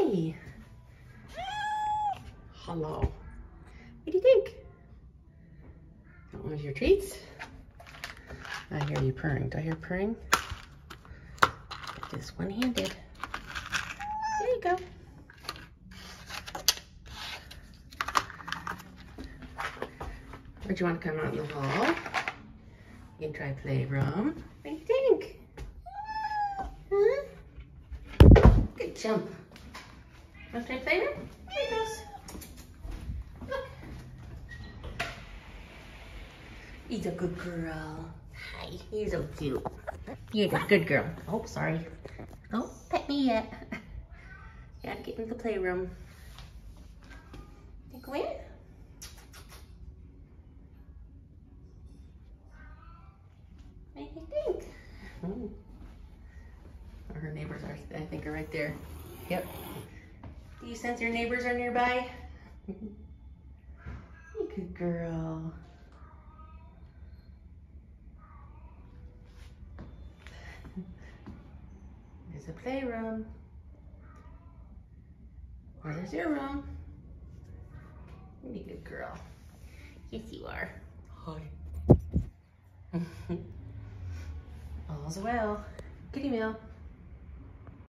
Hi. Hello. What do you think? That one was your treats? I hear you purring. Do I hear purring? Get this one-handed. There you go. Or do you want to come out in the hall? You can try playroom. What do you think? Huh? Good jump. Want to try playroom? Here it goes. Look. He's a good girl. Hi, he's so cute. You're a good girl. Oh, sorry. Oh, pet me yet. Gotta get into the playroom. Go in. What do you think? Oh. Her neighbors are, I think, are right there. Yep. Do you sense your neighbors are nearby? Good girl. There's a playroom. Or there's your room. You're a good girl. Yes, you are. Hi. All's well. Kitty meow.